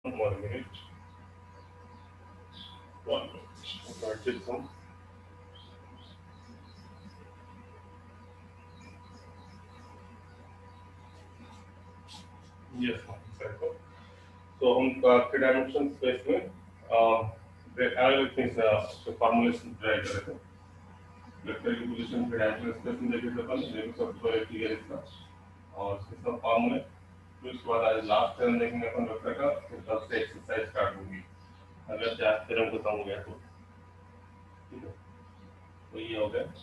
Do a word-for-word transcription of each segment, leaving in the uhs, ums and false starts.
one minute. One minute. Write it down. Yes, exactly. So हम three dimension space में अलग things formulation try कर रहे थे। वेक्टर की पोजीशन थ्री डायमेंशनल स्पेस में देखे थे अपन, लेकिन सब थोड़ा क्लियर इसका और इसके सब फॉर्मूले। फिर उसके बाद आज लास्ट टर्म देखेंगे अपन वेक्टर का, फिर तब से एक्सरसाइज स्टार्ट होगी अगर चार थ्योरम खत्म हो गया तो। ठीक है, तो ये हो गया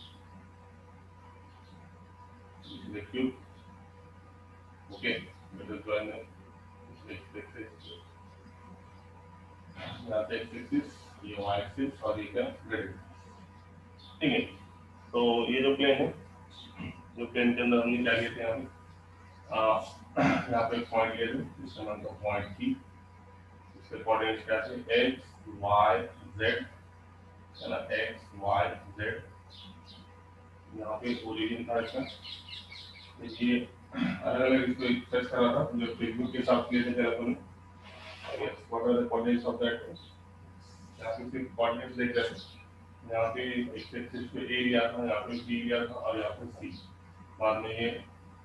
देखिए। ओके, मिडिल ज्वाइन में यहाँ पे एक्स एक्सिस, ये वाई एक्सिस और ये क्या ग्रेड। ठीक है, तो ये जो प्लेन है, जो प्लेन के अंदर हमने क्या लिए थे यहाँ पे यहाँ पे पॉइंट लिए थे, जिसका नाम था पॉइंट थी। इसके कोऑर्डिनेट्स क्या थे, एक्स वाई जेड, है ना, एक्स वाई जेड। यहाँ पे ओरिजिन था इसका, ये अलग अलग इसको एक्सप्रेस करा था जो फेसबुक के साथ किए थे पहले अपन। Yes, what are the coordinates of that. यहाँ पे सिर्फ कोऑर्डिनेट्स देख रहे थे। यहाँ पे एक्स एक्सिस पे ए लिया था, यहाँ पे बी लिया था और यहाँ पे सी। बाद में ये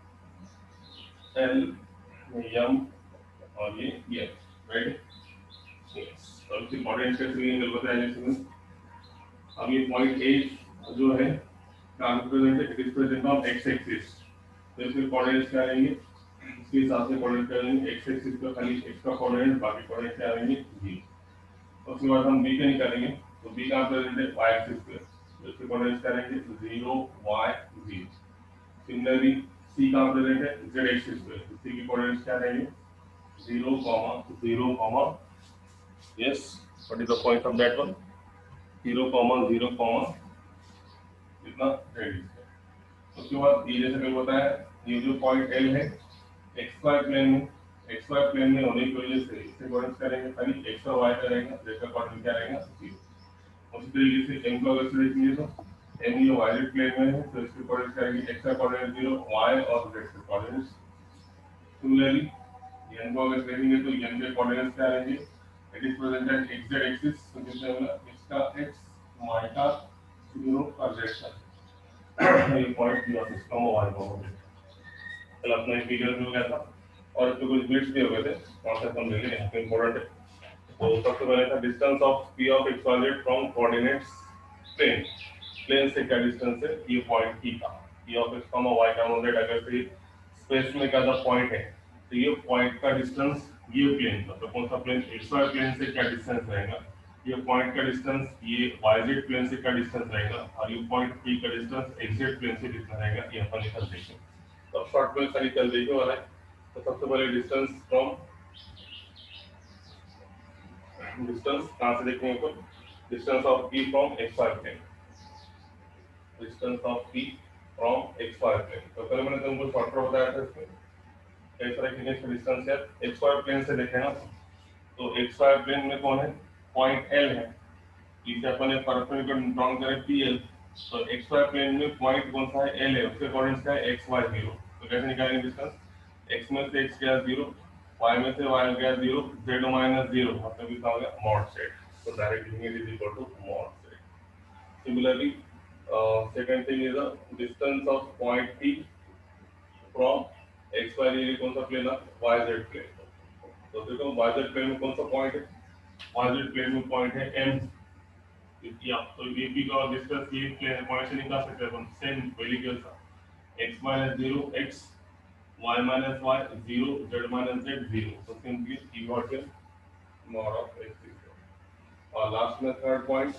एल, एम और ये एफ, राइट। यस, और इसकी कोऑर्डिनेट्स कैसे लिए मिल बताया जैसे। अब ये पॉइंट ए जो है का रिप्रेजेंट है, it is present on x axis. तो इसके कोऑर्डिनेट्स क्या रहेंगे, इसके हिसाब से कोऑर्डिनेट करेंगे। एक्स एक्सिस पे खाली एक्स का कोऑर्डिनेट, बाकी कोऑर्डिनेट क्या रहेंगे जीरो। उसके बाद हम बी का निकालेंगे, तो बी का प्रेजेंट है वाई एक्सिस पे, तो इसके कोऑर्डिनेट्स क्या रहेंगे zero y zero. Similarly C का प्रेजेंट है जेड एक्सिस पे, तो सी की कोऑर्डिनेट्स क्या रहेंगे zero comma zero comma. Yes, what is the point of that one, zero comma zero comma कितना रेडियस है। उसके बाद ये जैसे मैंने बताया, ये जो पॉइंट एल है एक्स वाई प्लेन में, एक्स वाई प्लेन में होने की वजह से इससे कोऑर्डिनेट्स करेंगे खाली एक्स और वाई का रहेगा, जिसका कोऑर्डिनेट क्या रहेगा जीरो। उसी तरीके से एम को अगर से देखेंगे तो एम ये वाई प्लेन में है, तो इसके कोऑर्डिनेट्स करेंगे एक्स का कोऑर्डिनेट जीरो, वाई और जेड का कोऑर्डिनेट्स। सिमिलरली एन को अगर देखेंगे तो एन के कोऑर्डिनेट्स क्या रहेंगे, it is presented x z axis, तो जैसे हमने इसका एक्स, वाई का जीरो और जेड का ये पॉइंट दिया था, इसका वाई का कल अपना एक वीडियो भी हो गया था और इसमें कुछ बिट्स भी हो गए थे, कॉन्सेप्ट हम ले लेंगे, यहाँ पे इंपॉर्टेंट है। तो सबसे पहले था distance of p of x y z from coordinates plane. Plane से क्या डिस्टेंस है, ये पॉइंट पी का, p of x comma y comma z अगर से स्पेस में क्या पॉइंट है, तो ये पॉइंट का डिस्टेंस ये प्लेन का, तो कौन सा प्लेन, एक्स वाई प्लेन से क्या डिस्टेंस रहेगा, ये पॉइंट का डिस्टेंस ये वाई जेड प्लेन से क्या डिस्टेंस रहेगा, और ये पॉइंट पी का डिस्टेंस एक्स जेड प्लेन से कितना रहेगा, ये अपन निकाल देंगे। तो शॉर्ट में सारी चल देखने वाला है। तो सबसे पहले डिस्टेंस फ्रॉम, डिस्टेंस कहाँ से देखेंगे तो distance of p from x y plane, distance of p from x y plane. तो पहले मैंने तुमको शॉर्ट में बताया था इसमें कैसे रखेंगे इसका डिस्टेंस है। एक्स वाई प्लेन से देखें ना, तो एक्स वाई प्लेन में कौन है, पॉइंट एल है, इसे अपन परपेंडिकुलर ड्रॉ करें पी एल, तो एक्स वाई प्लेन में पॉइंट कौन सा है, एल है, उसके कोऑर्डिनेट्स क्या है एक्स वाई जीरो। तो कैसे निकालेंगे डिस्टेंस, एक्स में से एक्स गया जीरो, वाई में से वाई गया जीरो, जेड माइनस जीरो, मतलब कितना हो गया मॉड जेड। तो डायरेक्ट लिखेंगे is equal to mod z. Similarly second thing is the distance of point p from x y ये कौन सा प्लेन है, वाई जेड प्लेन। तो देखो वाई जेड प्लेन में कौन सा पॉइंट है, वाई जेड प्लेन में पॉइंट है एम, या तो ये भी का डिस्टेंस ये प्लेन पॉइंट से निकाल सकते हैं अपन, सेम वैल्यू के साथ x minus zero x, y minus y zero, z minus z zero. तो simply I got here mod of x। और लास्ट में third point,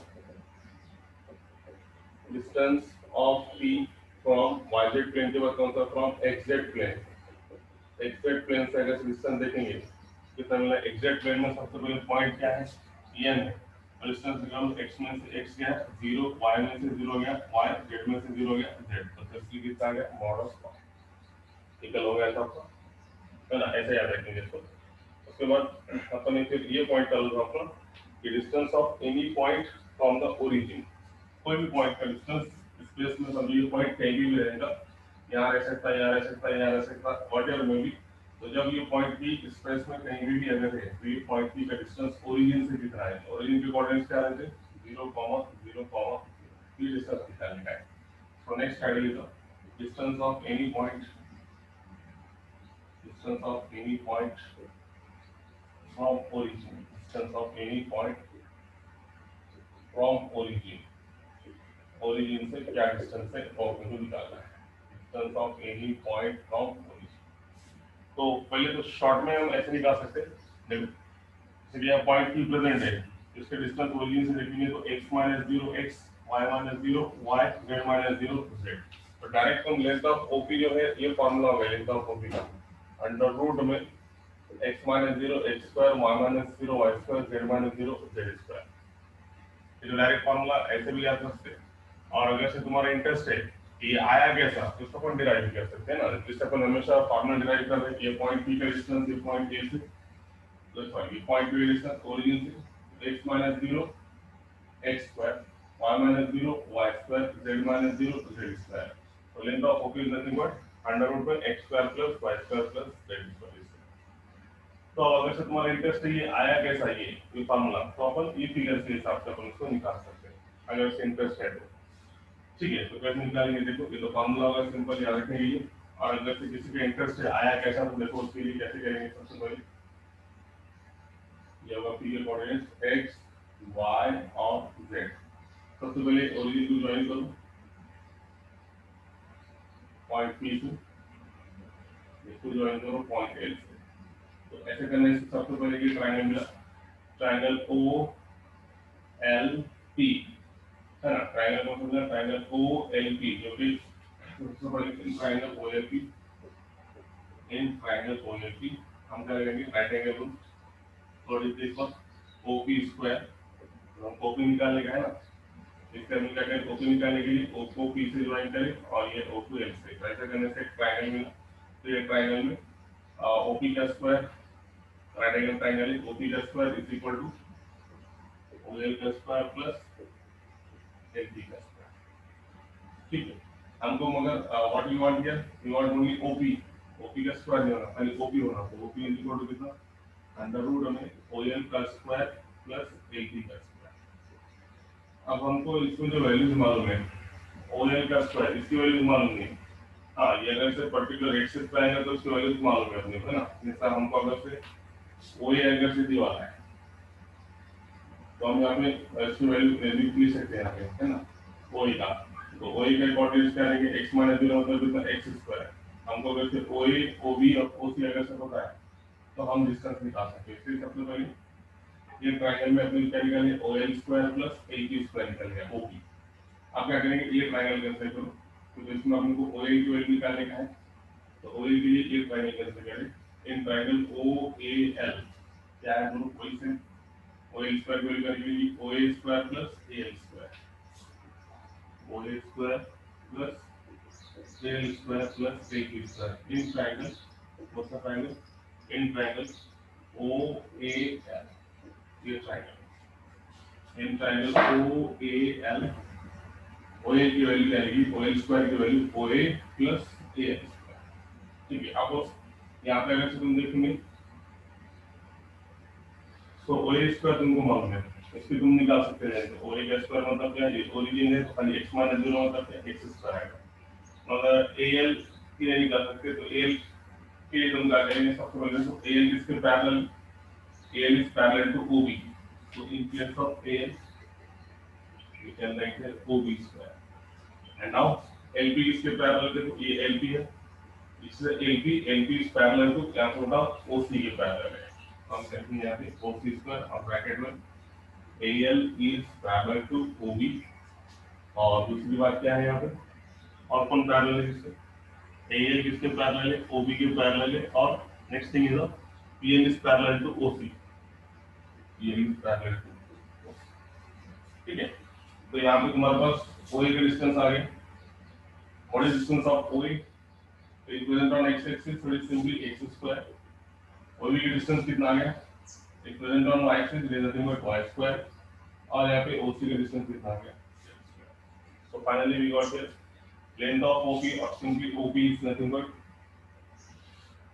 distance of p from yz plane के बाद कौन सा, from xz plane. xz plane से अगर distance देखेंगे कितना मिला, xz प्लेन में सबसे पहले पॉइंट क्या है, n है, और डिस्टेंस निकालो, x में से x गया जीरो, y में से जीरो गया y, z में से जीरो गया z, तो सिंपली कितना आ गया मॉड ऑफ निकल हो गया था आपका, है ना, ऐसे याद रखेंगे इसको। उसके बाद अपन ने फिर ये पॉइंट कर लो अपना कि distance of any point from the origin, कोई भी पॉइंट का डिस्टेंस स्पेस में समझिए पॉइंट कहीं भी रहेगा, यहाँ रह सकता है, यहाँ रह सकता है, यहाँ रह सकता है, व्हाटएवर में भी, तो जब ये पॉइंट पी स्पेस में कहीं भी अगर है तो ये पॉइंट पी का डिस्टेंस ओरिजिन से कितना है, ओरिजिन के कोऑर्डिनेट्स क्या रहते हैं जीरो कॉमा जीरो कॉमा ये डिस्टेंस निकालने का है। So next idea is the distance of any point distance of any point from origin distance of any point from origin origin से क्या डिस्टेंस है और मुझे निकालना है distance of any point from origin. तो पहले तो शॉर्ट में हम ऐसे निकाल सकते हैं, देखो जैसे यहाँ पॉइंट पी प्रेजेंट है, इसके डिस्टेंस ओरिजिन से देखेंगे तो x minus zero x y minus zero y z minus zero z. तो डायरेक्ट हम लेंथ ऑफ ओपी जो है ये फॉर्मूला होगा लेंथ ऑफ ओपी का अंडर रूट में x minus zero x square y minus zero y square z minus zero z square. ये जो डायरेक्ट फॉर्मूला ऐसे भी याद रख सकते हैं। और अगर से तुम्हारा इंटरेस्ट है ये आया कैसा तो इसको अपन डिराइव कर सकते हैं ना, जिससे अपन हमेशा फार्मूला डिराइव कर रहे हैं ये पॉइंट पी का डिस्टेंस ये पॉइंट ए से तो सॉरी ये पॉइंट पी का डिस्टेंस ओरिजिन से x minus zero x square y minus zero y square z minus zero z square. तो length of OP is nothing but under root में x square plus y square plus z square. तो अगर से तुम्हारा interest है ये आया कैसा ये ये फार्मूला तो अपन ये फिगर के हिसाब से अपन इसको निकाल सकते हैं अगर से इंटरेस्ट है तो ठीक है। तो कैसे निकालेंगे देखो ये तो फार्मूला होगा सिंपल याद रखने के लिए। और अगर से किसी का इंटरेस्ट है आया कैसा तो देखो उसके लिए कैसे करेंगे सबसे पहले ये होगा पी के कोऑर्डिनेट्स x y और z। सबसे पहले ओरिजिन को ज्वाइन करो पॉइंट पी से इसको ज्वाइन करो पॉइंट एल से। तो ऐसे करने से सबसे पहले ये ट्रायंगल मिला ट्रायंगल ओ एल पी है ना, ट्रायंगल को समझना ट्रायंगल ओ एल पी जो कि सबसे पहले in triangle O L P in triangle O L P हम क्या करेंगे राइट एंगल रूल थोड़ी देर पर ओपी स्क्वायर हम ओपी निकालने का है ना, इसका हम क्या करें ओपी निकालने के लिए ओ को पी से ज्वाइन करें और ये ओ टू एल से। ऐसा करने से ट्रायंगल मिला। तो ये ट्रायंगल में ओपी का स्क्वायर राइट एंगल ट्रायंगल है ओपी का square is equal to OL का स्क्वायर प्लस एलपी का स्क्वायर। ठीक है हमको मगर what we want here we want only OP OP का स्क्वायर नहीं होना खाली ओपी होना। तो ओपी इज इक्वल टू कितना अंडर रूट में ओएल का स्क्वायर प्लस एलपी का स्क्वायर। अब हमको इसको जो वैल्यूज मालूम है ओएल का स्क्वायर इसकी वैल्यूज मालूम नहीं। हाँ ये अगर से पर्टिकुलर एक्सिस पे आएगा तो उसकी वैल्यूज मालूम है अपने को है ना। जैसा हमको अगर से ओ ए अगर से दीवार है तो हम यहाँ पे इसकी वैल्यू लिख लिख सकते हैं यहाँ पे है ना ओ ए का। तो ओ ए का कोऑर्डिनेट्स क्या रहेंगे x माइनस जीरो मतलब कितना x स्क्वायर। हमको अगर से ओ ए ओ बी और ओ सी अगर से पता है तो हम डिस्टेंस निकाल सकते हैं। इसलिए सबसे पहले ये ट्रायंगल में अपने क्या निकालेंगे O L square plus A B square निकलेगा ओ बी। आप क्या करेंगे ये ट्रायंगल कैंसिल करो तो इसमें अपने को ओ ए की वैल्यू निकालने का है। तो ओ ए के लिए ये ट्रायंगल कैंसिल करें इन ट्रायंगल ओ ए एल क्या है दोनों वही से ओ एल स्क्वायर वैल्यू करेंगे O A square plus A L square O A square plus A L square plus A B square in triangle what's the triangle in triangle O A L. ये triangle in triangle O A L O A की value आएगी O L square की value O A plus A L square. ठीक है अब यहाँ पे अगर तुम देखेंगे तो ओ ए स्क्वायर तुमको मालूम है इसकी तुम निकाल सकते हैं। तो ओ ए का स्क्वायर मतलब क्या है ओरिजिन है तो खाली x माइनस जीरो मतलब क्या x स्क्वायर आएगा। अगर ए एल की नहीं निकाल सकते तो ए एल के लिए तुम क्या करेंगे सबसे पहले तो ए एल किसके parallel A L is parallel to O B. तो in place of A L we can write here O B square. And now L P इसके पैरेलल देखो ये L P है इससे L P L P is parallel to क्या होता O C के parallel है। हम कहते हैं यहाँ पे O C square और ब्रैकेट में A L is parallel to O B। और दूसरी बात क्या है यहाँ पे और कौन पैरेलल है इससे A L किसके पैरेलल है O B के पैरेलल है। और next thing is P L is parallel to O C P L is parallel to O C। ठीक है तो यहाँ पे तुम्हारे पास O A का डिस्टेंस आ गया। What is distance of O A तो is present on x axis so it simply x square. O B का डिस्टेंस कितना आ गया is present on y axis is nothing but y square. और यहाँ पे O C का distance कितना आ गया so finally we got here length of O P और simply O P is nothing but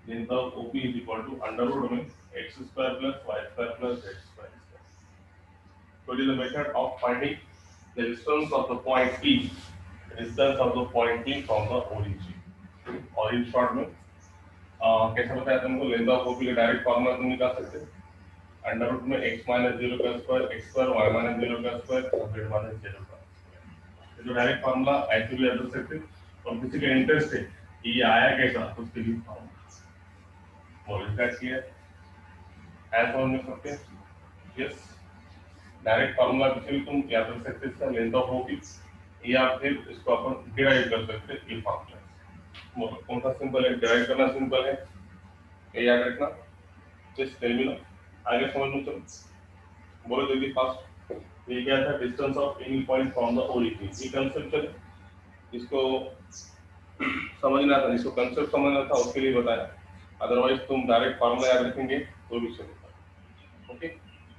length of O P is equal to under root means x square plus y square plus z square. So it is a method of finding the distance of the point P, the distance of the point P from the origin. और in short में uh, कैसे बताया तुमको length of O P का direct formula तुम निकाल सकते हैं अंडर रूट में x माइनस जीरो का square x square y minus zero का स्क्वायर और z माइनस जीरो का स्क्वायर। जो डायरेक्ट फॉर्मूला एक्चुअली याद रख सकते हैं और किसी का इंटरेस्ट है कि ये आया कैसा उसके लिए फॉर्मूला वो इसका क्लियर है समझ में सकते हैं यस डायरेक्ट फॉर्मूला किसी भी तुम याद रख सकते हैं इसका लेंथ ऑफ ओपी या फिर इसको अपन डिराइव कर सकते हैं ये फॉर्मूला वो कौन सा सिंपल है डिराइव करना सिंपल है ये याद रखना जस्ट टेल मी ना आगे समझ में चलो बोलो जल्दी फास्ट ये क्या था distance of any point from the origin ये कंसेप्ट है इसको समझना था इसको कंसेप्ट समझना था उसके लिए बताया अदरवाइज तुम डायरेक्ट फार्मूला याद रखेंगे तो भी चलेगा ओके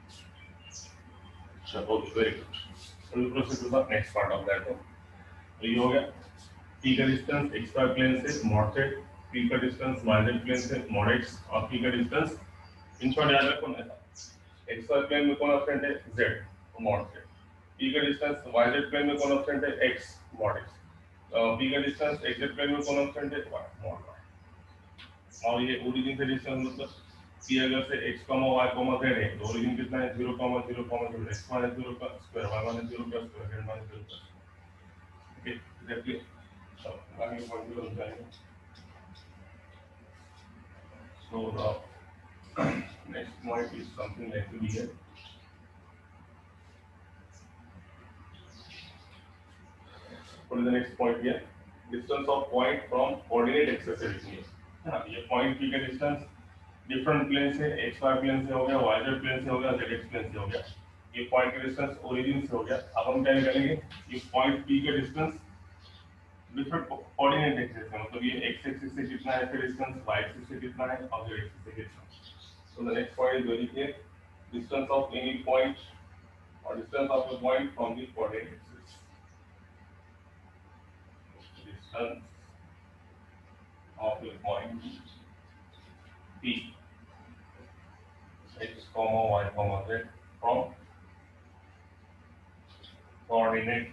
चलो very good will proceed to the next part of that तो ये हो गया p का डिस्टेंस x y प्लेन से mod z p का डिस्टेंस y z प्लेन से mod x और p का डिस्टेंस इन शॉर्ट याद रखो ना x y प्लेन में कौन ऑब्सेंट है z तो mod z p का डिस्टेंस y z प्लेन में कौन ऑब्सेंट है x mod x p का डिस्टेंस x z प्लेन में कौन ऑब्सेंट है y mod y और ये ओरिजिन से डिस्टेंस मतलब p अगर से x, y, z है तो ओरिजिन कितना है zero, zero, zero x minus zero का स्क्वायर y माइनस ज़ीरो का स्क्वायर z माइनस ज़ीरो का ओके एग्जैक्टली so आगे पॉइंट पे जाएंगे so the next point is something like to be here what is the next point here distance of point from coordinate axis से लिखनी है हाँ ये point p का distance डिफरेंट प्लेन से x y प्लेन से हो गया y z प्लेन से हो गया z x प्लेन से हो गया ये पॉइंट का डिस्टेंस ओरिजिन से हो गया अब हम क्या निकालेंगे ये पॉइंट p का डिस्टेंस डिफरेंट कोऑर्डिनेट एक्सिस है मतलब ये x एक्सिस से कितना है फिर डिस्टेंस y एक्सिस से कितना है और z एक्सिस से कितना so the next point is very clear distance of any point और distance of a point from the coordinate axis distance of a point p x comma y comma z from coordinate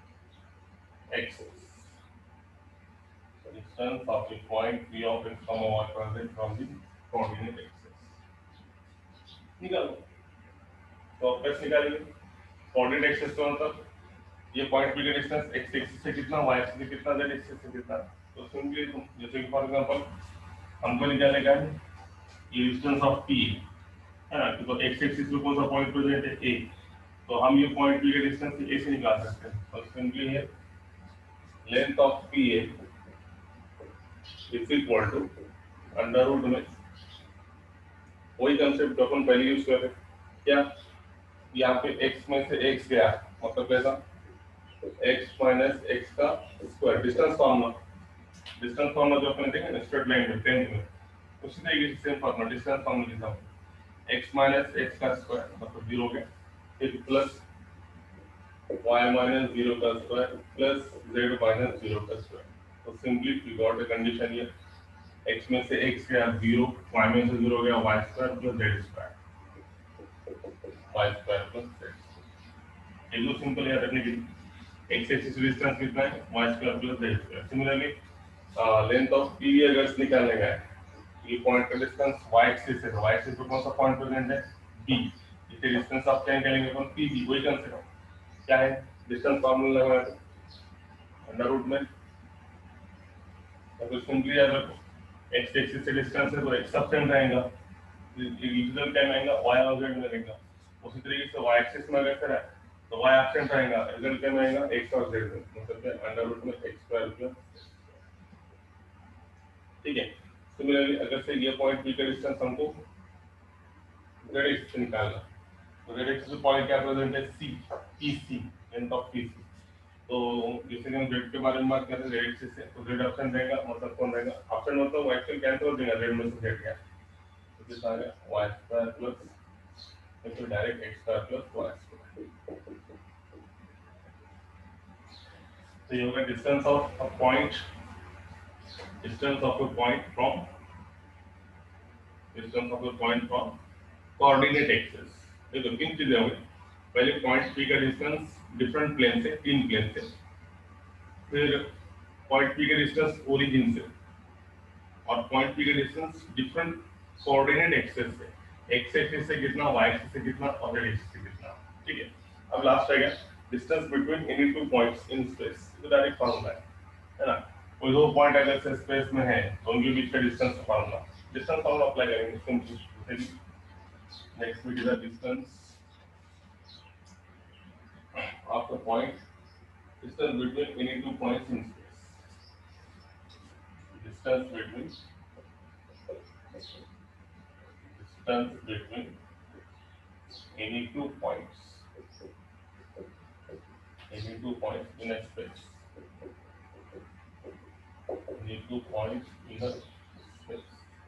axis. The distance of the point p of x comma y comma z from the coordinate axis. निकालो तो कैसे निकालेंगे coordinate axis का मतलब ये point p का distance x axis से कितना y एक्सिस से कितना z एक्सिस से कितना तो सिंपली तुम जैसे फॉर एग्जांपल हमको निकालेगा ये डिस्टेंस ऑफ p है ना तो x एक्सिस पे कौन सा पॉइंट प्रेजेंट है a तो हम ये पॉइंट p का डिस्टेंस a से निकाल सकते हैं तो सिंपली है length of p is equal to under root में वही कांसेप्ट जो अपन पहले यूज कर रहे क्या यहाँ पे x में से x गया मतलब कैसा x माइनस x का square distance formula distance formula जो अपन देखें ना स्ट्रेट लाइन में टेंथ में उसी तरीके से सेम फॉर्मूला डिस्टेंस फॉर्मूला के साथ x माइनस x का स्क्वायर मतलब जीरो गया फिर प्लस y माइनस जीरो का square plus z minus zero का स्क्वायर तो simply we got the condition here x में से x गया जीरो y में से जीरो गया y square plus z square y square plus z ये तो सिंपल याद रखने के लिए x एक्सिस डिस्टेंस कितना है y square plus z square similarly length of p अगर निकालने का है ये पॉइंट का डिस्टेंस y एक्सिस है y एक्सिस पे कौन सा पॉइंट प्रेजेंट है b इसे डिस्टेंस ऑफ क्या निकालेंगे अपन pb वही कंसेप्ट क्या है डिस्टेंस फार्मूला लगाना है अंडर रूट में तो सिंपली याद रखो x एक्सिस से डिस्टेंस है तो x सबटेंड रहेगा रिजल्ट क्या आएगा y और z में रहेगा उसी तरीके से y एक्सिस में अगर करा तो y एब्सेंट रहेगा रिजल्ट क्या आएगा x और z में मतलब अंडर रूट में x स्क्वायर प्लस ठीक है सिमिलरली अगर से ये पॉइंट p का डिस्टेंस हमको z एक्सिस से निकालना तो z एक्सिस पे पॉइंट क्या प्रेजेंट है c pc length of pc तो जैसे कि हम z के बारे में बात कर रहे हैं z एक्सिस से तो z ऑप्शन रहेगा मतलब कौन रहेगा ऑप्शन मतलब y एक्सिस कैंसिल हो जाएगा z में से z गया तो कितना आ गया y स्क्वायर प्लस तो direct x square plus y square तो ये होगा distance of a point distance of a point from distance of the point from coordinate axis. देखो किन चीजें होंगी, पहले पॉइंट पी का डिस्टेंस डिफरेंट प्लेन से, तीन प्लेन से, फिर पॉइंट पी का डिस्टेंस ओरिजिन से, और पॉइंट पी का डिस्टेंस डिफरेंट कोऑर्डिनेट एक्सिस से, एक्स एक्सिस से कितना, वाई एक्सिस से कितना, और जेड एक्सिस से कितना। ठीक है, अब लास्ट आएगा distance between any two points in space. तो डायरेक्ट फार्मूला है है ना, कोई दो पॉइंट अगर से स्पेस में है तो उनके बीच का डिस्टेंस का फार्मूला, डिस्टेंस फार्मूला अप्लाई करेंगे simply. Next is the distance of the point, distance between any two points in space, distance between distance between any two points, any two points in a space, any two points in a space.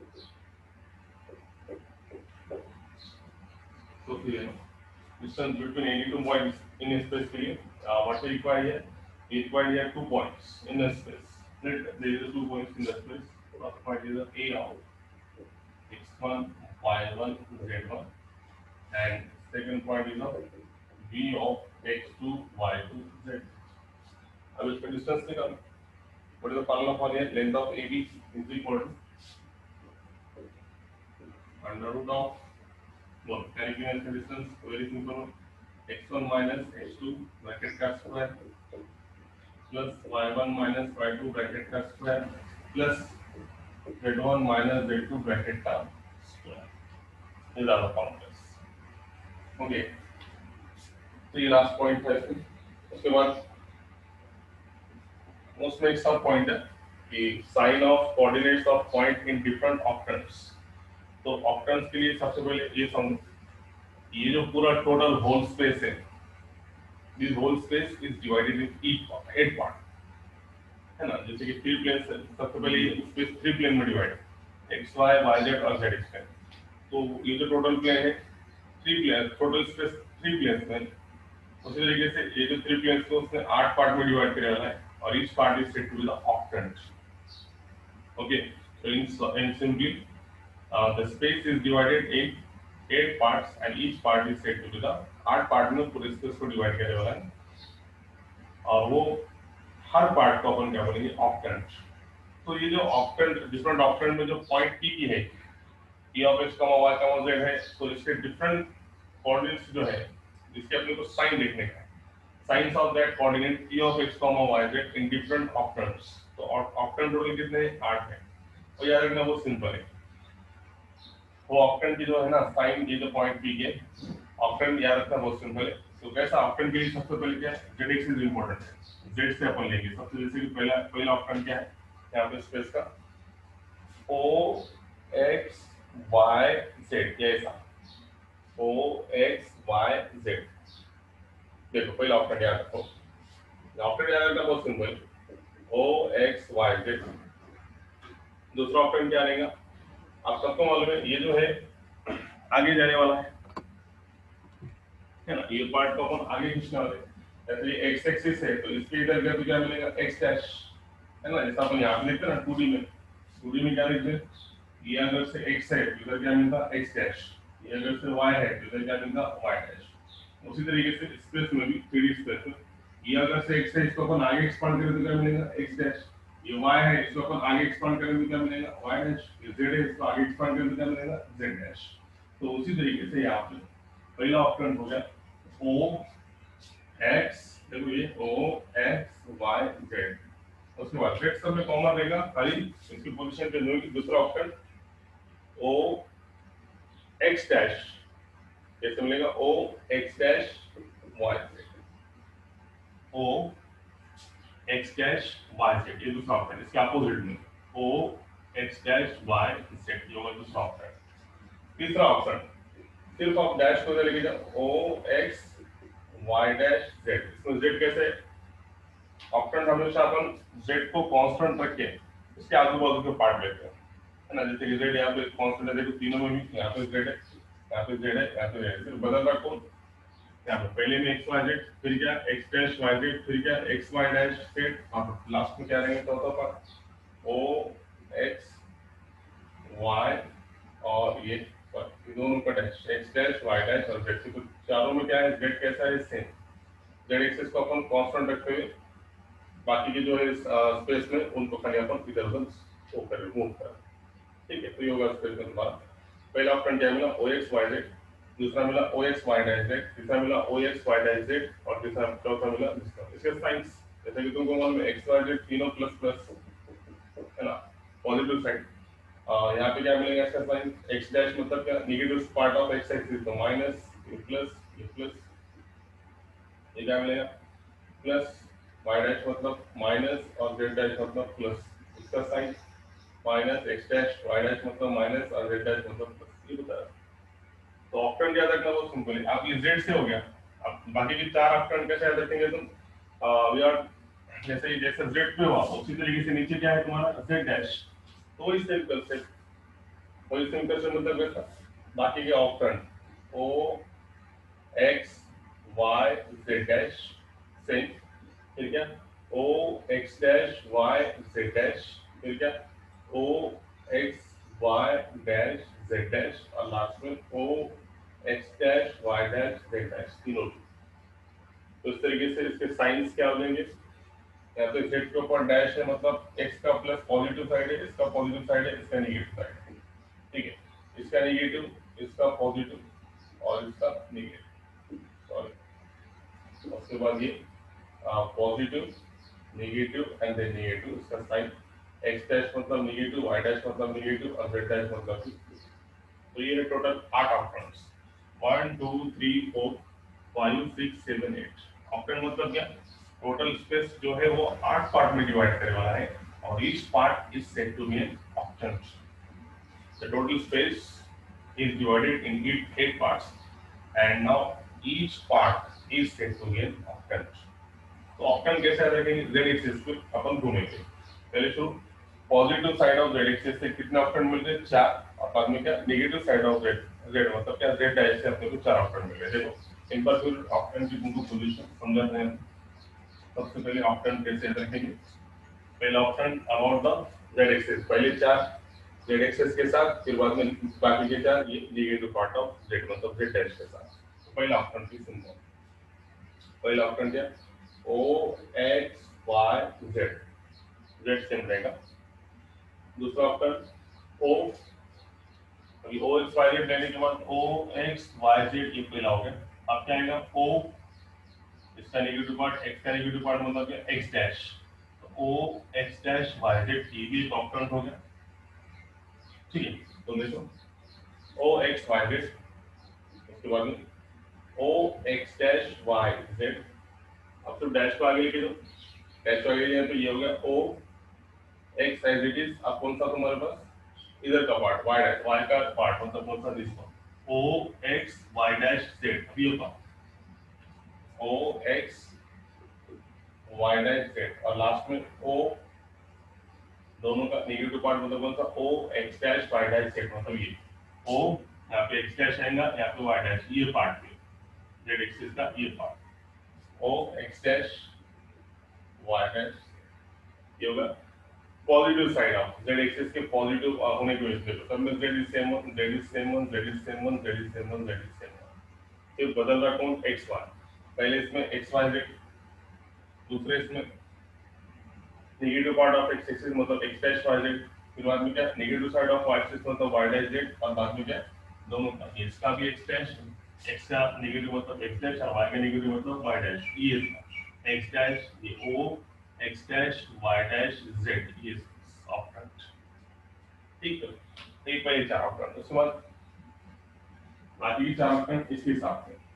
So here, distance between any two points in a space के लिए uh, what we require here? We require here two points in a space. Let there is two points in the space. First point is the A of x one, y one, z one, and second point is of b of x two, y two, z। अब इसका distance निकालो। What is the formula for here? Length of A B is equal to under root of what? Can you give the distance? Very simple. x one minus x two bracket का square plus y one minus y two bracket का square plus z one minus z two bracket का square। These are the formulas. Okay. तो ये last point है। उसके बाद उसमें एक सब पॉइंट है कि sign of coordinates of point in different octants. तो ऑक्टेंट्स के लिए सबसे पहले ये समझो, ये जो पूरा टोटल होल स्पेस है, this whole space is divided in each part, eight part है ना। जैसे कि थ्री प्लेन से सबसे पहले ये स्पेस थ्री प्लेन में डिवाइड है, एक्स वाई वाई जेड और जेड एक्स। तो ये जो टोटल प्लेन है three plane, total space three plane में, उसी तरीके से ये जो थ्री प्लेन्स को उसने आठ पार्ट में डिवाइड किया है, और each part is said to be the octant। Okay, so in, in simply uh, the space is divided in eight parts and each part is said to be the आठ part में पूरे space को divide करने वाला है, और वो हर part को अपन क्या बोलेंगे, ऑक्टेंट। तो ये जो ऑक्टेंट, डिफरेंट ऑक्टेंट में जो पॉइंट पी की है, e of x, y, z है, तो इसके डिफरेंट कोऑर्डिनेट्स जो है, इसके अपने को साइन देखने का है। Signs of that coordinate e of x, y, z in different octants। तो octant टोटल कितने हैं, आठ है। और याद रखना वो सिंपल है, वो octant की जो है ना साइन, ये जो पॉइंट पी के octant याद रखना बहुत सिंपल है। तो कैसा octant के लिए सबसे पहले क्या है, z एक्सिस इंपॉर्टेंट है, z से अपन लेंगे सबसे। जैसे कि पहला पहला octant क्या है यहाँ पे स्पेस का, o x y z, ऐसा o x y z। देखो पहला ऑक्टेंट याद रखो, ऑक्टेंट याद रखना बहुत simple, o x y z। दूसरा ऑक्टेंट क्या रहेगा, आप सबको मालूम है, ये जो है आगे जाने वाला है है ना, ये पार्ट को अपन आगे खींचने वाले हैं। जैसे ये x एक्सिस है तो इसके इधर गया तो क्या मिलेगा, x डैश है ना। जैसा अपन यहाँ पे लिखते हैं ना टू डी में, टू डी में क्या लिखते हैं, ये अगर से x है तो इधर क्या मिलता है, x डैश। ये अगर से y है तो इधर क्या मिलता है, y डैश। उसी तरीके से स्पेस में भी थ्री डी स्पेस में, ये अगर से x है इसको अपन आगे एक्सपांड करें तो क्या मिलेगा, x डैश। ये y है इसको अपन आगे एक्सपांड करें तो क्या मिलेगा, y डैश। ये z है इसको आगे एक्सपांड करें तो क्या मिलेगा, z डैश। तो उसी तरीके से यहाँ पे पहला ऑक्टेंट हो गया o x, देखो ये o x y z। उसके बाद z सब में कॉमन रहेगा, खाली इसकी पोजीशन चेंज होगी। दूसरा ऑक्टेंट o x डैश, कैसे मिलेगा, o x dash y z, o x dash y z। ये दूसरा ऑक्टेंट, इसके अपोजिट में o x dash y z, ये होगा दूसरा ऑक्टेंट। तीसरा ऑक्टेंट सिर्फ आप डैश को लेके जाओ, o x y dash z। इसमें z कैसे, ऑक्टेंट हमेशा अपन z को कांस्टेंट रख के इसके आजू बाजू के पार्ट लेते हैं है ना। जैसे कि z यहाँ पे कांस्टेंट है, देखो तीनों में भी, यहाँ पे z है, यहाँ पे z है, यहाँ पे z है, सिर्फ बदल रखो। यहाँ पे पहले में x y z, फिर क्या x डैश y z, फिर क्या x y डैश z, और लास्ट में क्या रहेंगे चौथा पार्ट o x y और ये इन दोनों का dash x dash y dash और जेड। तो चारों में क्या है, जेड कैसा है, सेम। जेड एक्सिस को अपन कांस्टेंट रखते हुए बाकी के जो है स्पेस में उनको खाली अपन इधर उधर शो कर मूव कर। ठीक है, तो ये होगा स्पेस में तुम्हारा पहला ऑप्शन क्या मिला, ओ एक्स वाई जेड, दूसरा मिला o x y dash z, तीसरा मिला o x y dash z और तीसरा चौथा मिला इसका। इसके साइंस जैसे कि तुमको मालूम है एक्स वाई जेड तीनों प्लस प्लस है ना, पॉजिटिव साइड। और यहाँ पे क्या मिलेगा इसका साइन, एक्स डैश मतलब क्या, negative part of x axis, तो माइनस, ये प्लस, ये प्लस, ये क्या मिलेगा प्लस, वाई डैश मतलब माइनस और जेड डैश मतलब प्लस। इसका sign minus x dash, y dash मतलब माइनस और जेड डैश मतलब प्लस। ये बताया। तो ऑप्शन याद रखना बहुत सिंपल है। आप ये जेड से हो गया, अब बाकी के चार ऑप्शन कैसे याद रखेंगे तुम, वी आर जैसे ही जैसे जेड पे हुआ उसी तरीके से नीचे क्या है तुम्हारा जेड डैश। तो वही सिंपल से वही सिंपल से मतलब कैसा, बाकी के option o x y z dash same, फिर क्या o x dash y z dash, फिर क्या o x y dash z dash और लास्ट में o x dash y dash z dash तीनों। तो इस तरीके से इसके साइंस क्या हो जाएंगे, या तो जेड के ऊपर डैश है मतलब एक्स का प्लस पॉजिटिव साइड है, इसका पॉजिटिव साइड है, इसका नेगेटिव साइड है। ठीक है, इसका नेगेटिव, इसका पॉजिटिव और इसका नेगेटिव, सॉरी। उसके बाद ये positive negative and then negative, इसका साइन एक्स डैश मतलब नेगेटिव, वाई डैश मतलब नेगेटिव और जेड डैश मतलब पॉजिटिव। तो ये है टोटल आठ options, one two three four five six seven eight. Option मतलब क्या, टोटल स्पेस जो है वो आठ पार्ट में डिवाइड करने वाला है और each part is said to be an option. The total space is divided in eight, eight parts, and now each part is said to be an octant. तो ऑक्टेन कैसे आ जाएंगे, जेड एक्सिस पे अपन घूमेंगे। पहले शुरू positive side of z axis से कितने ऑक्टेन मिल गए, चार, और बाद में क्या negative side of z, z मतलब क्या जेड डैश से अपने को चार ऑक्टेन मिल गए। देखो इन पर फिर ऑक्टेन की तुमको पोजीशन समझाते हैं। सबसे पहले ऑक्टेन कैसे रखेंगे, पहला option about the z axis, पहले चार जेड एक्सिस के साथ, फिर बाद में बाकी के चार ये नेगेटिव पार्ट ऑफ जेड मतलब जेड डैश के साथ। तो पहला ऑप्शन की सुनो, पहला ऑप्शन क्या o x y z, z same रहेगा। दूसरा ऑप्शन ओ, अभी ओ एक्स वाई जेड लेने के बाद ओ एक्स वाई जेड ये पहला हो गया। अब क्या आएगा ओ, इसका नेगेटिव पार्ट, एक्स का नेगेटिव पार्ट मतलब क्या एक्स डैश, तो o x dash y z ये भी एक ऑप्शन हो गया। ठीक है, तो देखो ओ एक्स वाई जेड, उसके बाद में o x dash y z. अब तो डैश को आगे लिखे दो, डैश को आगे लिखे तो ये हो गया o x as it is. अब कौन सा तुम्हारे पास इधर का पार्ट वाई डैश, वाई का पार्ट मतलब कौन सा दिसको o x y dash z, अभी होता o x y dash z और लास्ट में ओ दोनों का नेगेटिव पार्ट मतलब कौन सा o x dash y dash z, मतलब ये ओ यहाँ पे एक्स डैश आएगा, यहाँ पे वाई डैश, ये पार्ट पे जेड एक्सिस का ये part o x dash y dash, ये होगा positive side of z axis के पॉजिटिव होने की वजह से। तो सब में z is same one, z is same one, z is same one, z is same one, z is same one. फिर बदल रहा कौन एक्स वाई, पहले इसमें एक्स वाई जेड, दूसरे इसमें negative part of x axis मतलब एक्स डैश वाई जेड, फिर बाद में क्या negative side of y axis मतलब वाई डैश जेड और बाद में क्या दोनों का, इसका भी एक्स डैश, एक्स का नेगेटिव मतलब एक्स डैश और वाई का नेगेटिव मतलब वाई डैश, ये एक्स डैश ये o x dash y dash z ये ऑप्शन। ठीक है, ये पहले चार ऑप्शन, उसके बाद बाकी की चार ऑप्शन इसके हिसाब से,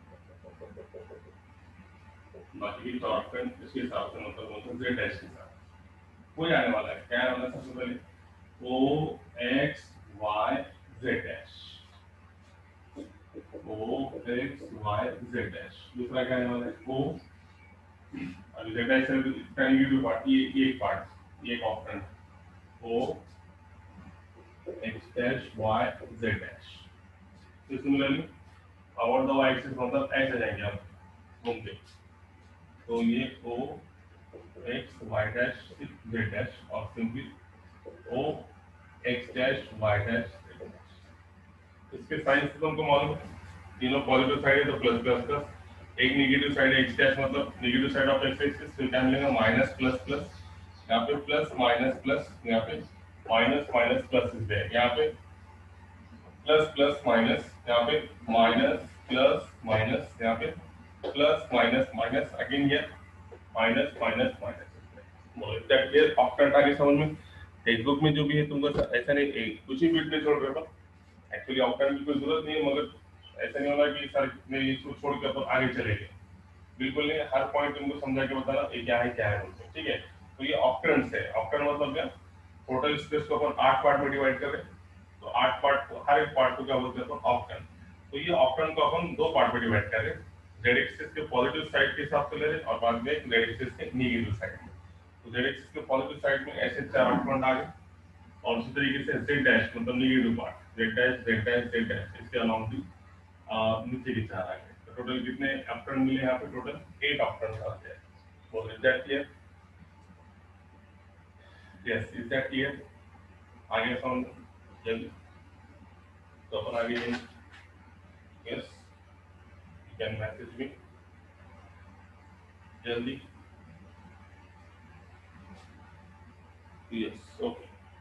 बाकी की चार ऑप्शन इसके हिसाब से मतलब मतलब जेड डैश के साथ कोई आने वाला है, क्या आने वाला है सबसे पहले o x y z dash, o x y z dash. दूसरा क्या आने वाला है ओ, अभी जेड डैश है इसका नेगेटिव पार्ट, ये ये एक पार्ट, ये एक option o x dash y z dash. तो similarly about the y axis मतलब ऐसे जाएंगे हम घूम के, तो ये o x y dash z dash और simply o x dash y dash z dash. इसके साइन से तुमको मालूम है, तीनों पॉजिटिव साइड है तो प्लस प्लस प्लस, एक नेगेटिव साइड है एक्स डैश मतलब negative side of x axis, तो क्या मिलेगा माइनस प्लस प्लस, यहाँ पे प्लस माइनस प्लस, यहाँ पे minus minus plus is there, यहाँ पे प्लस प्लस माइनस, यहाँ पे माइनस प्लस माइनस, यहाँ पे plus minus minus again here minus minus minus. बोलो दैट क्लियर? ऑक्टेट आगे समझ में? टेक्स्ट बुक में जो भी है तुमको ऐसा नहीं एक कुछ ही बीट में छोड़ रहे हो, एक्चुअली ऑक्टेट की कोई जरूरत नहीं है, मगर ऐसा नहीं होगा कि सर ने इसको छोड़ के अपन आगे चले गए, बिल्कुल नहीं, हर पॉइंट तुमको समझा के बताना ये क्या है क्या है बोलते, ठीक है? तो ये ऑक्टेंट्स है, ऑक्टेंट मतलब क्या, टोटल स्पेस को अपन आठ पार्ट में डिवाइड कर रहे हैं, तो आठ पार्ट को, हर एक पार्ट को क्या बोलते हैं अपन ऑक्टेंट। तो ये ऑक्टेंट को अपन दो पार्ट में डिवाइड कर रहे हैं, जेड एक्सिस के पॉजिटिव साइड के हिसाब से ले रहे हैं और बाद में जेड एक्सिस के नेगेटिव साइड में। तो जेड एक्सिस के पॉजिटिव साइड में ऐसे चार ऑक्टेंट आ गए, और उसी तरीके से जेड डैश मतलब negative part, z dash z dash z dash इसके अलाउंग भी नीचे के चार आ गए। तो टोटल कितने ऑक्टेंट मिले यहाँ पे? टोटल एट ऑक्टेंट आ गए। बोल is that clear? Yes, is that clear? आगे समझ जल्दी, तो अपन आगे yes, you can message me जल्दी, यस ओके,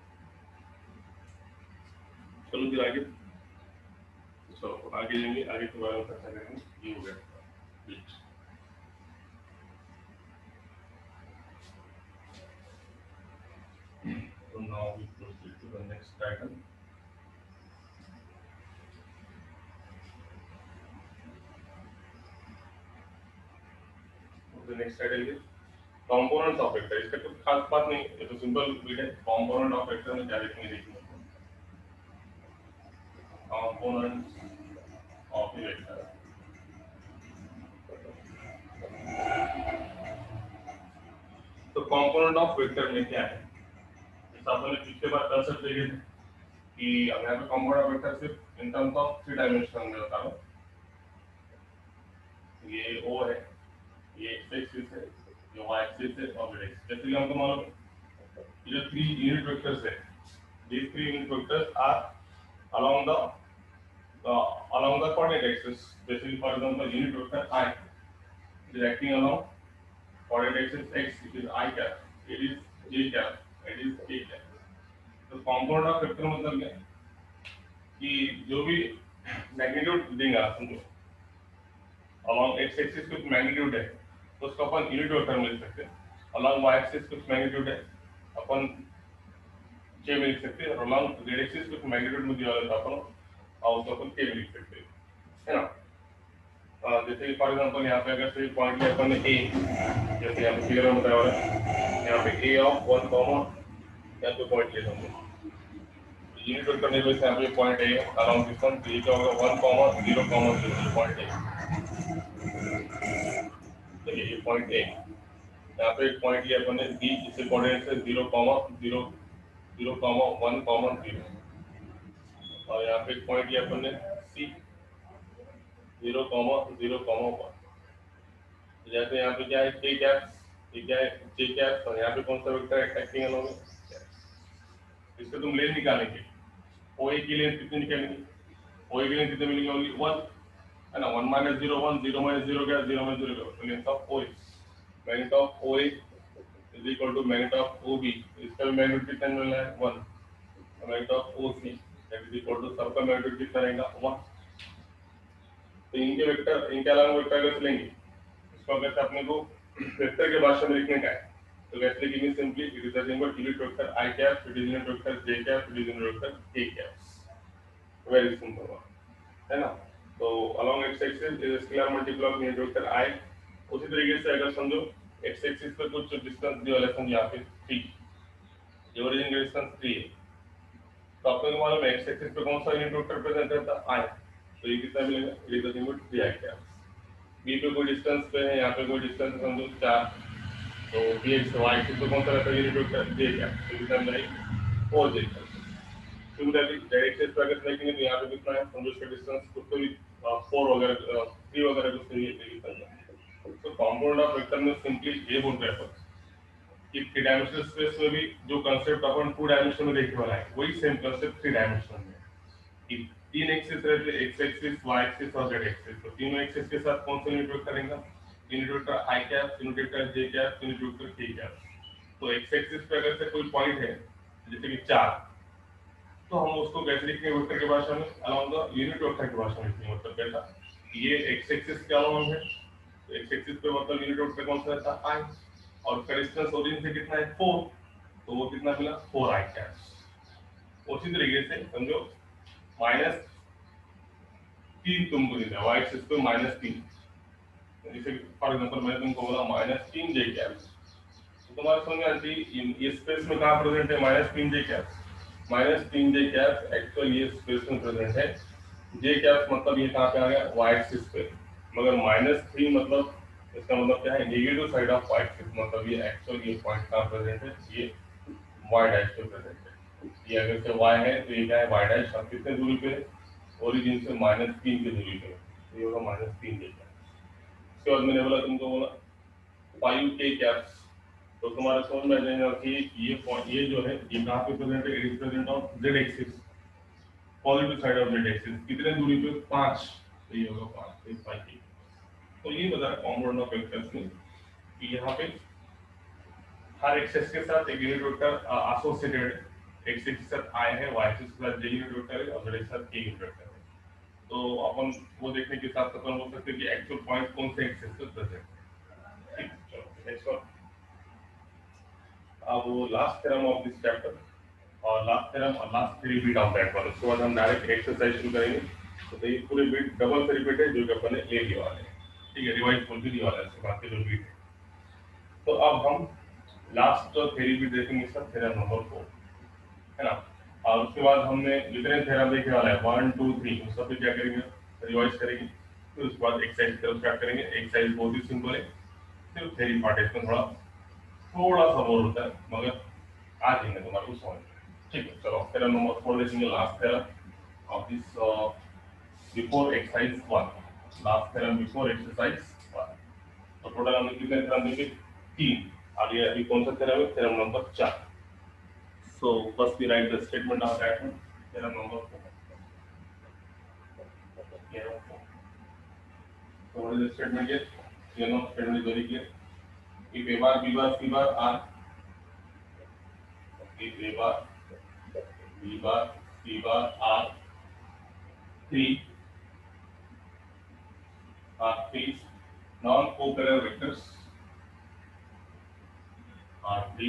चलो फिर आगे, चलो आगे जाएंगे, आगे के बारे में चर्चा करेंगे। ये हो गया बीच। So now we proceed to the next item. The next item is components of vector. इसका कुछ खास बात नहीं, ये तो सिंपल बिट है। component of vector में क्या लिखेंगे देखिए, components of a vector। तो component of vector में क्या है, जैसा आपने पिछले बार कंसेप्ट देखे थे कि अब यहाँ पे component of vector सिर्फ in terms of three dimension में बता रहा हूँ। ये O है, ये x एक्सिस है, ये y एक्सिस है और z एक्सिस। जैसे कि हमको मालूम है ये जो थ्री यूनिट वेक्टर्स है, these three unit vectors are along the uh, along the coordinate axis. Basically, for example, unit vector I is acting along coordinate axis x, it is I cap, it is j cap, it is k cap. तो component of vector मतलब क्या कि जो भी magnitude देंगे समझो, along x axis कुछ magnitude है तो उसको अपन यूनिट वेक्टर में लिख सकते हैं, along y axis कुछ मैग्नीट्यूड है अपन k में लिख सकते हैं, और along z axis कुछ मैग्नीट्यूड में दिया हुआ है अपन और उसको अपन k में लिख सकते हैं, है ना? जैसे फॉर एग्जांपल यहाँ पे अगर से पॉइंट लिया अपन ने a, जैसे यहाँ पे फिगर में बताया हुआ है, यहाँ पे a ऑफ वन कॉमा यहाँ पे पॉइंट लिया हमने, यूनिट वेक्टर करने के लिए यहाँ पे point a around this one, तो ये क्या होगा one comma zero comma zero point a, तो ये पॉइंट a, यहाँ पे एक पॉइंट लिया अपन ने b, इससे कोऑर्डिनेट है zero comma zero zero comma one comma zero, और यहाँ पे एक पॉइंट लिया अपन ने c zero comma zero comma one. जैसे यहाँ पे क्या है k कैप, ये क्या है j कैप, और यहाँ पे कौन सा वेक्टर है एक्टिंग अलोंग, इसको तुम लेंथ निकालेंगे, ओए की लेंथ कितनी निकालेंगे, ओए की लेंथ कितनी मिलेगी, ओनली वन, है ना? One minus zero one, zero minus zero क्या, जीरो माइनस जीरो, तो length of OA, magnitude of OA is equal to magnitude of OB, इसका भी मैग्नीट्यूड कितना मिलना है one, magnitude of OC that is equal to सबका magnitude कितना रहेगा वन। तो इनके वेक्टर, इनके अलावा वेक्टर अगर लेंगे, इसको अगर अपने को वेक्टर के भाषा में लिखने का है तो वैसे लिखेंगे simply it is nothing but unit vector i cap, it is unit vector j cap, it is unit vector k cap, very simple one, है ना? तो along x axis is scalar multiple of unit vector i। उसी तरीके से अगर समझो x axis पे कुछ डिस्टेंस दिया है, समझो यहाँ पे थ्री, ये ओरिजिन का डिस्टेंस थ्री है, तो आपको मालूम है x एक्सिस पे कौन सा यूनिट वेक्टर प्रेजेंट रहता है i, तो ये कितना मिलेगा, it is nothing but three i cap. b पे कोई डिस्टेंस पे है, यहाँ पे कोई डिस्टेंस समझो चार, तो bx y एक्सिस पे कौन सा रहता है यूनिट वेक्टर j कैप, तो कितना मिलेगा four j cap. Similarly z axis पे अगर देखेंगे तो यहाँ पे कितना है समझो, इसका डिस्टेंस कुछ तो भी फोर वगैरह थ्री वगैरह कुछ तो ये कितना है। तो कंपाउंड ऑफ वेक्टर में सिंपली ये बोल रहे हैं कि थ्री डायमेंशनल स्पेस में भी जो कांसेप्ट अपन टू डायमेंशन में देखने वाला है वही सेम कांसेप्ट थ्री डायमेंशन में, कि तीन एक्सिस रहते हैं, एक्स एक्सिस, वाई एक्सिस और जेड एक्सिस। तो तीनों एक्सिस के साथ कौन सा यूनिट वेक्टर रहेगा? Unit vector i cap, unit vector j cap, unit vector k cap. तो एक्स एक्सिस पे अगर से कोई पॉइंट है जैसे कि चार, तो हम उसको कैसे लिखेंगे वेक्टर की भाषा में? अलोंग द यूनिट वेक्टर की भाषा में लिखेंगे। मतलब कैसा? ये एक्स एक्सिस के अलोंग है, तो एक्स एक्सिस पे मतलब यूनिट वेक्टर कौन सा रहता है? आई। और उसका डिस्टेंस ओरिजिन से कितना है? फोर। तो वो कितना मिला? Four i cap. उसी तरीके से समझो माइनस तीन तुमको दिया वाई एक्सिस पे माइनस तीन, जैसे फॉर एग्जांपल मैंने तुमको बोला माइनस तीन जे कैप, तो तुम्हारे समझ में आती है ये स्पेस में कहाँ प्रेजेंट है माइनस तीन जे कैप? माइनस तीन जे कैप एक्चुअल ये स्पेस में प्रेजेंट है। जे कैप मतलब ये कहाँ पे आ गया? वाई एक्सिस पे। मगर माइनस थ्री मतलब इसका मतलब क्या है? Negative side of y axis. मतलब ये एक्चुअल ये पॉइंट कहाँ प्रेजेंट है? ये वाई डैश पे प्रेजेंट है। ये अगर से वाई है तो ये क्या है? Y dash. अब कितने दूरी पे? ओरिजिन से माइनस तीन की दूरी पे। तो ये होगा माइनस तीन जे कैप। उसके बाद मैंने बोला तुमको बोला फाइव के कैप्स। तो तुम्हारे समझ में आ जाएगा कि ये पॉइंट ये जो है ये कहाँ पे प्रेजेंट है? It is present on z axis, positive side of z axis. कितने दूरी पे? पाँच। तो ये होगा पाँच, तो फाइव के। तो ये बता रहा कॉम्पोनेंट ऑफ वेक्टर्स में कि यहाँ पे हर एक्सिस के साथ एक यूनिट वेक्टर एसोसिएटेड है। एक्स एक्सिस के साथ आई है, वाई एक्सिस के साथ जे यूनिट वेक्टर है और जेड के साथ के यूनिट वेक्टर है। तो अपन वो देखने के साथ अपन बोल सकते हैं कि एक्चुअल पॉइंट कौन से एक्सिस पे प्रेजेंट है। ठीक, चलो नेक्स्ट वन। अब वो last theorem of this chapter और लास्ट थ्योरम और last three beat of that one. उसके बाद हम डायरेक्ट एक्सरसाइज शुरू करेंगे। तो ये पूरे बीट डबल से रिपीट है जो कि अपन ने ले लिया वाले हैं। ठीक है, रिवाइज बोल भी दिया वाला है इसके बाद के जो बीट है। तो अब हम लास्ट थ्योरी बीट देखेंगे इसका, थ्योरम नंबर फोर, है ना। और उसके बाद हमने जितने थ्योरम देखे वाला है वन टू थ्री उस सब पे क्या करेंगे? रिवाइज करेंगे। फिर उसके बाद एक्सरसाइज की तरफ स्टार्ट करेंगे। एक्सरसाइज बहुत ही सिंपल है, सिर्फ थ्योरी पार्ट है, इसमें थोड़ा थोड़ा सा बोर होता है मगर आ जाएंगे तुम्हारे को समझ में। ठीक है, चलो थ्योरम नंबर फोर देखेंगे, last theorem of this before exercise one. Last theorem before exercise one. तो टोटल हमने कितने थ्योरम देखे? तीन। और ये अभी कौन सा थ्योरम है? थ्योरम नंबर चार। So first we write the statement of that one. Theorem number four. Theorem four. So what is the statement here? You know, statement is very clear. If A bar, B bar, C bar are, if A bar, B bar, C bar are three, are three non-coplanar vectors, are three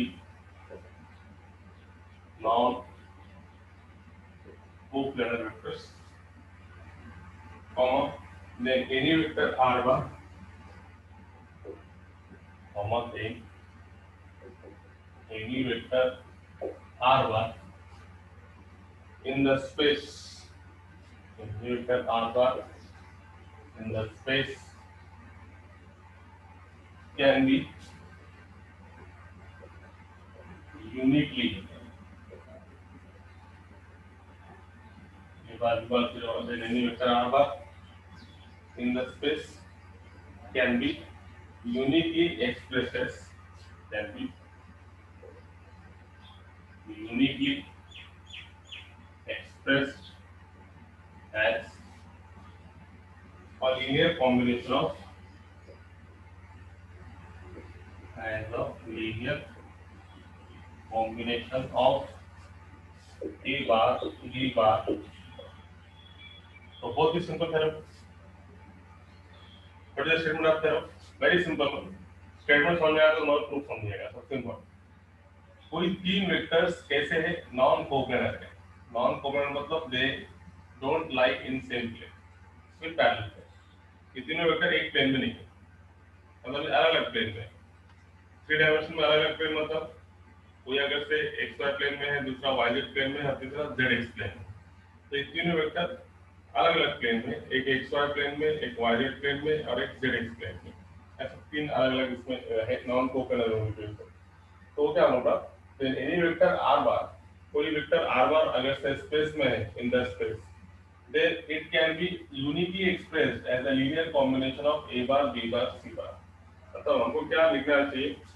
non-coplanar vectors, comma, then any vector R bar, comma, then any vector R bar in the space, any vector R bar in the space can be uniquely, if R equals zero, then any vector R bar in the space can be uniquely expressed as, can be uniquely expressed as a linear combination of, as a linear combination of A bar, B bar. So both is simple theorem. What is the statement of theorem? Very simple. Statement समझ में आया तो non proof समझिएगा। सबसे important, कोई तीन vectors कैसे हैं? नॉन कोप्लेनर है। नॉन कोप्लेनर मतलब they don't like in same plane, with parallel plane. ये तीनों वेक्टर एक प्लेन में नहीं है, मतलब अलग अलग प्लेन में। थ्री डायमेंशन में अलग अलग प्लेन मतलब कोई अगर से एक्स वाई प्लेन में है, दूसरा वाई जेड प्लेन में है, तीसरा जेड एक्स प्लेन में। तो ये तीनों वेक्टर अलग अलग प्लेन में, एक एक्स वाई प्लेन में, एक वाई जेड प्लेन में और एक जेड एक्स प्लेन में। ऐसे तीन अलग अलग इसमें है नॉन कोप्लेनर वेक्टर। तो क्या होगा? then any vector r bar, कोई वेक्टर r bar अगर से स्पेस में है, in the space, then it can be uniquely expressed as a linear combination of a bar, b bar, c bar। मतलब हमको क्या लिखना चाहिए?